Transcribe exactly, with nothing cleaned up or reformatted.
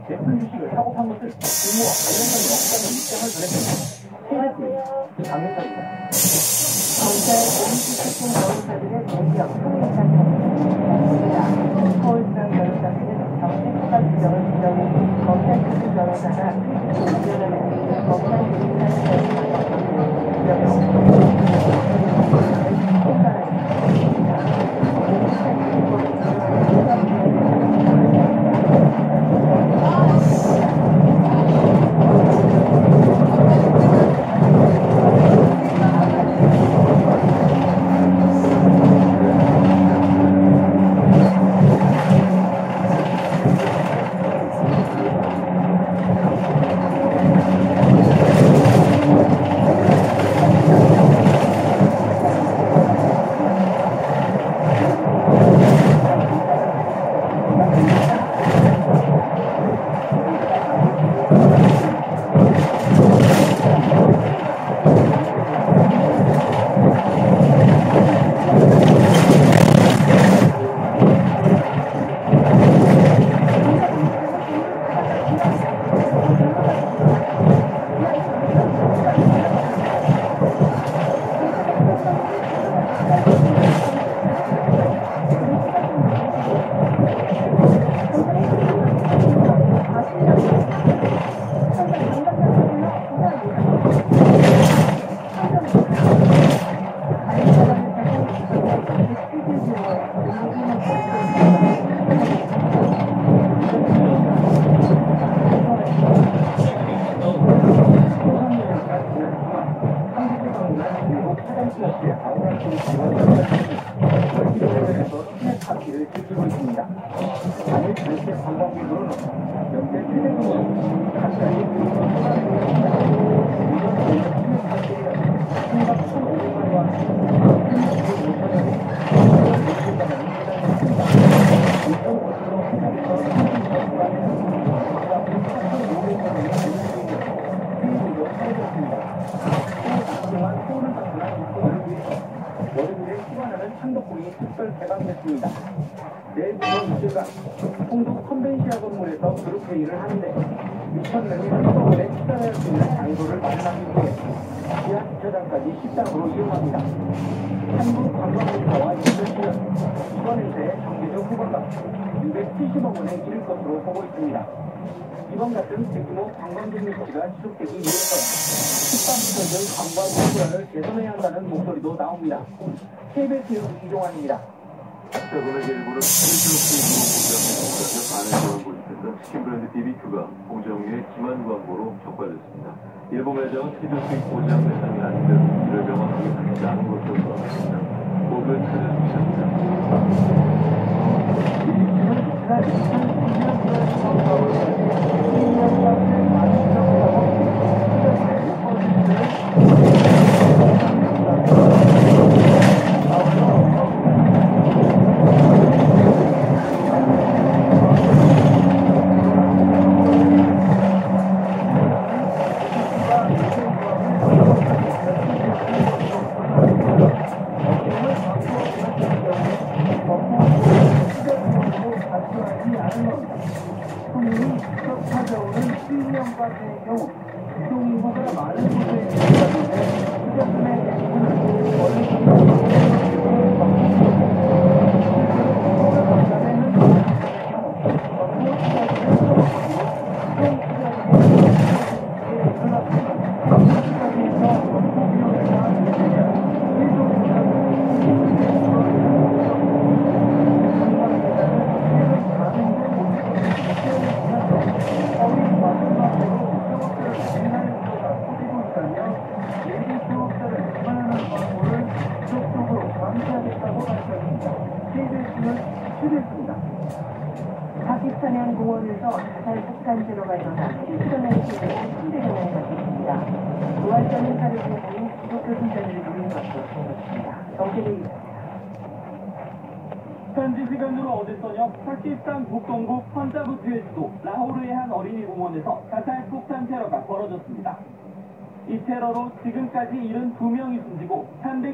제품 주식을 사고 판 것을 공모와 관련성이 없다는 입장을 전했습니다. 케이비에스 강민철입니다. 검찰 공익시스템 변호사들의 대기업 성인상 공개입니다. 서울지방 변호사들은 정책수사 규정을 규정해 검찰 출신 변호사가 퇴직 후 운전을 했으니 검찰 공익사를 변호사가 규정에 없도록 월요일에 휴관하는 창덕궁이 특별 개방됐습니다. 내일 부터 이주간 홍도 컨벤시아 건물에서 그룹 회의를 하는데 이천 명이 한꺼번에 식사할 수 있는 장소를 마련하기 위해 지하 주차장까지 식당으로 이용합니다. 한국관광공사와 연결시는 이번 행사의 정기적 후보가 육백칠십억 원에 이를 것으로 보고 있습니다. 이번 같은 대규모 관광객 유치가 지속되기 위해서 숙박시설 등 관광 인프라를 개선해야 한다는 목소리도 나옵니다. 케이비에스 뉴스 이종환입니다. 자금의 일부를 스트레스 공장에서 반응을 보였던 치킨 브랜드 비비큐가 공정위의 기만 광고로 적발됐습니다. 일부 매장은 치즈 수입 보장 대상이 아닌 듯 이를 명확하게 밝히지 않은 것으로 드러났습니다. 목을 찾아주셨습니다. 손님이 직접 찾아오는 실명가의 경우 이동 인구가 많은 곳에 있는데 휴대폰의 대부분은 어린이집에서 파키스탄의 공원에서 자살 폭탄테러가 일어나 칠십여 명이 죽고 삼백여 명이 다쳤습니다. 부활절 행사를 보고 기독교 신자들을 노리는 것으로 보였습니다. 정세대 현지 시간으로 어제 저녁 파키스탄 북동부 펀자브주의 수도 라호르의 한 어린이 공원에서 자살 폭탄 테러가 벌어졌습니다. 이 테러로 지금까지 칠십이 명이 숨지고 삼백